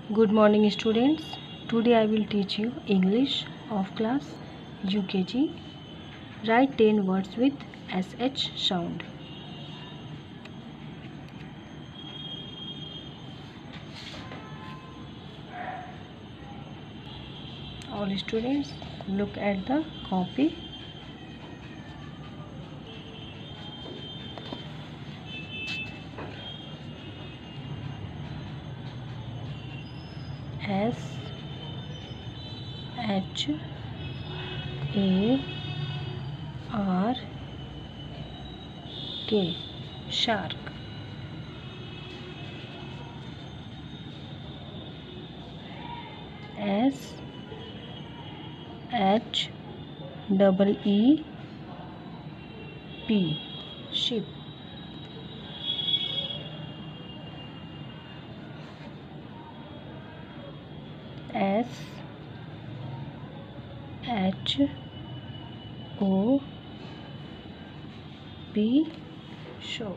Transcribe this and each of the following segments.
Good morning students. Today I will teach you English of class U.K.G. Write 10 words with SH sound. All students look at the copy. S H A R K shark. S H E P ship. S H O P show.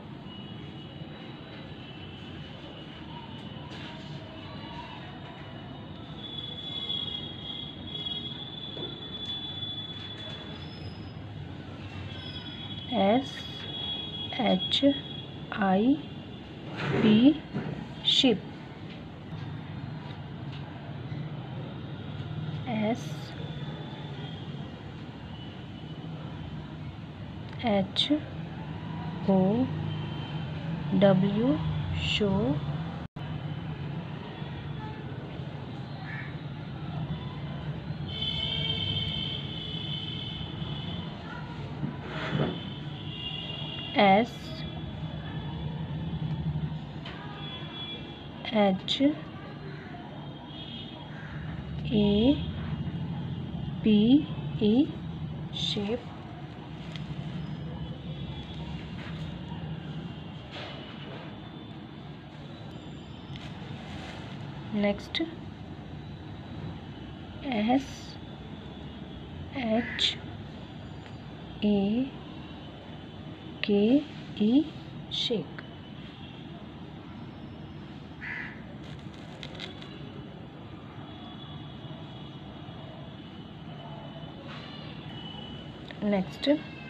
S H I P ship. S H O W show. S H A P E shape. Next, S H A K E shake. Next,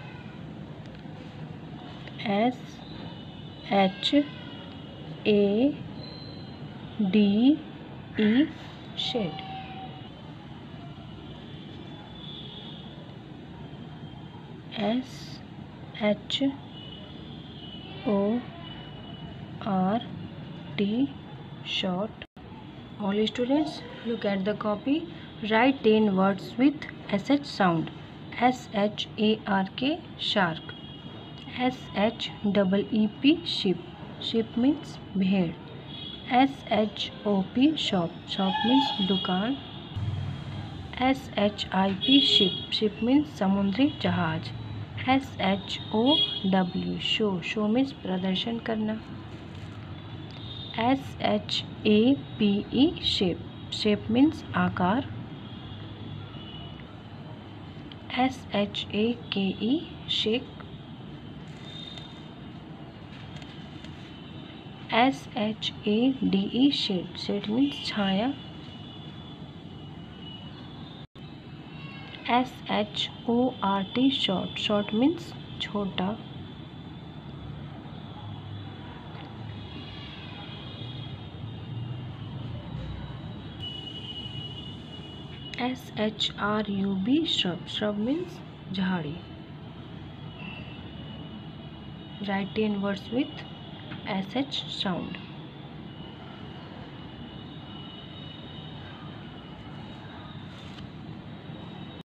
S H A D E shade. S H O R T short. All students look at the copy. Write 10 words with SH sound. SHARK shark. SHEEP sheep. Sheep means bhed. SHOP shop. Shop means दुकान. SHIP ship. Ship means समुद्री जहाज. SHOW show. Show means प्रदर्शन करना. SHAPE shape. Shape means आकार. SHAKE shake. SHADE shade. Shade means छाया. SHORT short. Short means छोटा. SHRUB shrub. Shrub means झाड़ी. Write 10 words with SH sound.